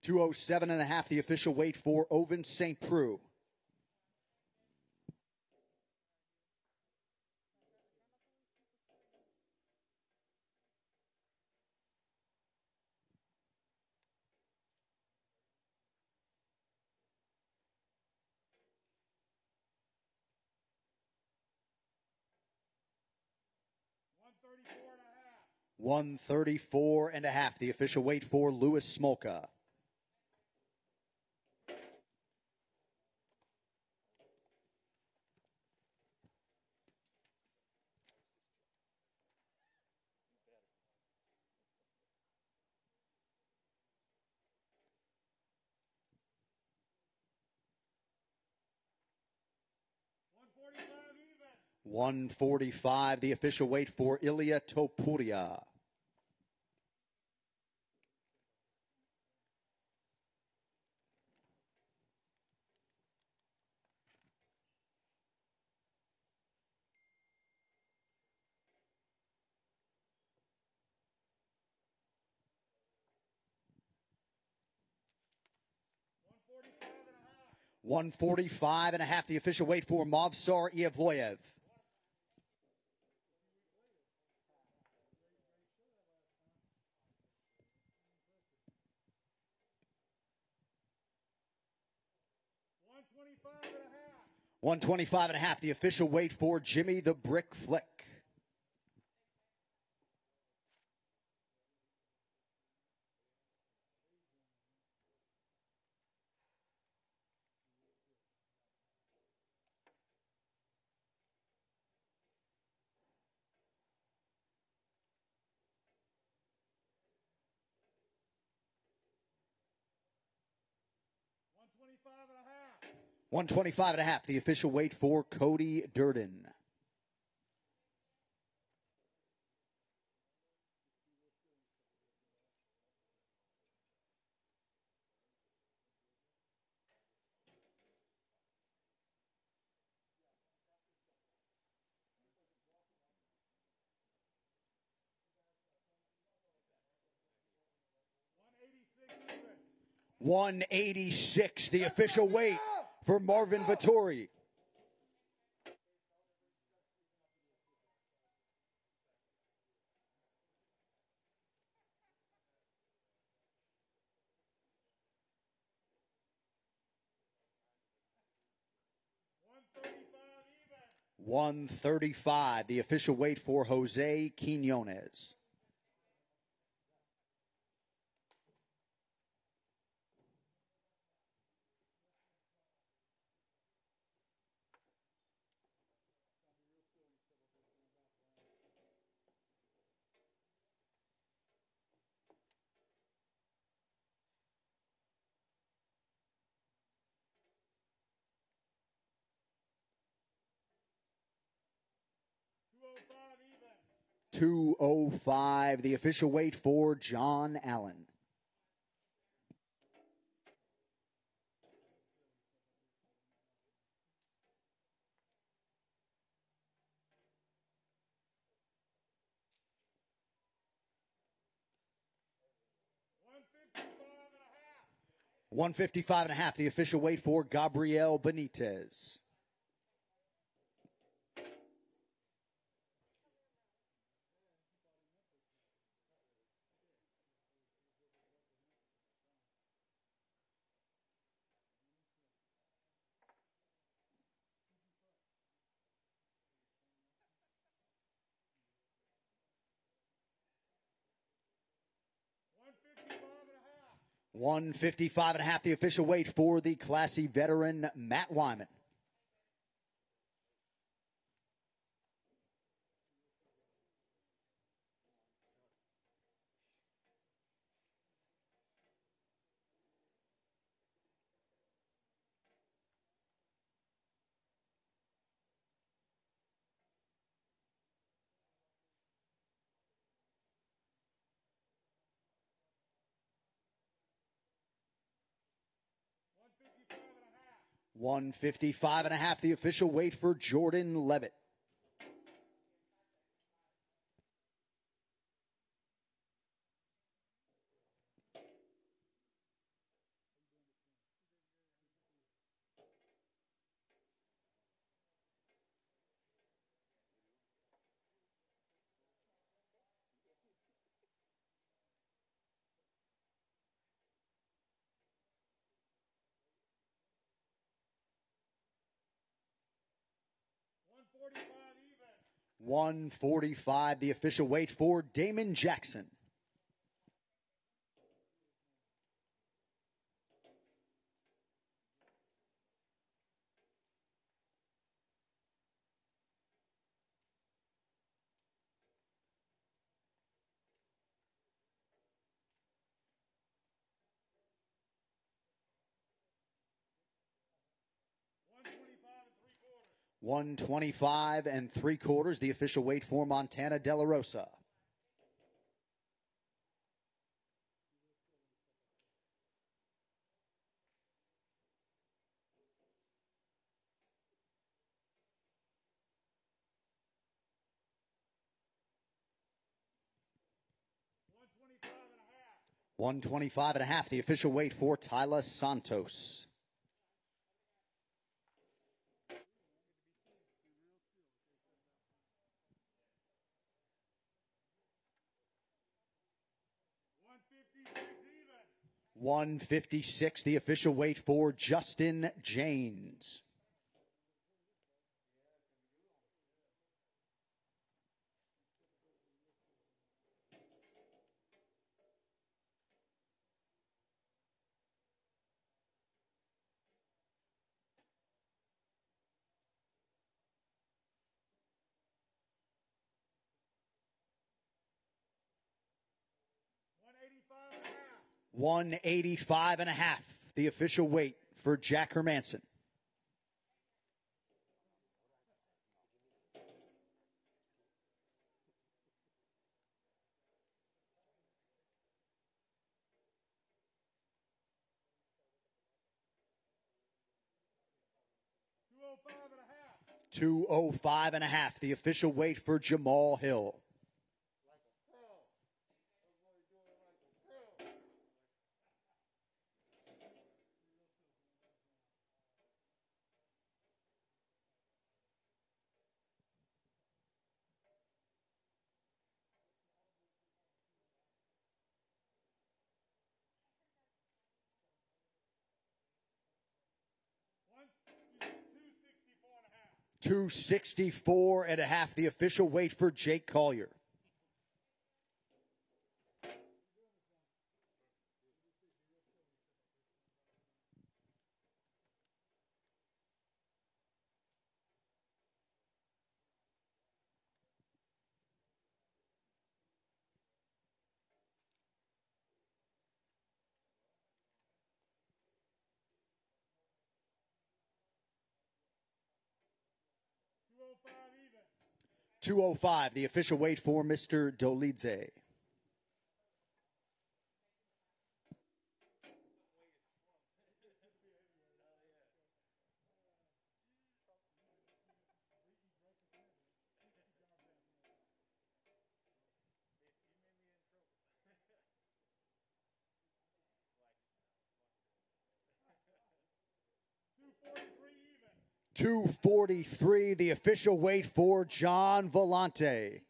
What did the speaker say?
207.5, the official weight for Oven St. Preux. $134.5, the official weight for Louis Smolka. $145, the official weight for Ilya Topuria. $145.5, the official weight for Movsar Ievloyev. $125.5, the official weight for Jimmy the Brick Flick. $125.5, the official weight for Cody Durden. $186, the official weight for Marvin Vettori. $135, the official weight for Jose Quinones. $205, the official weight for John Allen. $155.5, the official weight for Gabriel Benitez. $155.5, the official weight for the classy veteran Matt Wyman. $155.5, the official weight for Jordan Levitt. 145, the official weight for Damon Jackson. $125.75, the official weight for Montana De La Rosa. $125.5, the official weight for Tyler Santos. $156, the official weight for Justin James. $185.5, the official weight for Jack Hermanson. $205.5, the official weight for Jamal Hill. $264.5, the official weight for Jake Collier. $205, the official weight for Mr. Dolidze. $243, the official weight for John Vellante.